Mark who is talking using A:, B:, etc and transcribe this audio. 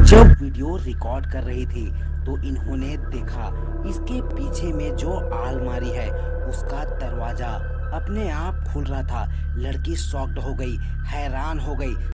A: जब video record कर रही थी तो इन्होंने देखा इसके पीछे में जो अलमारी है उसका दरवाजा अपने आप खुल रहा था। लड़की शॉक्ड हो गई, हैरान हो गई।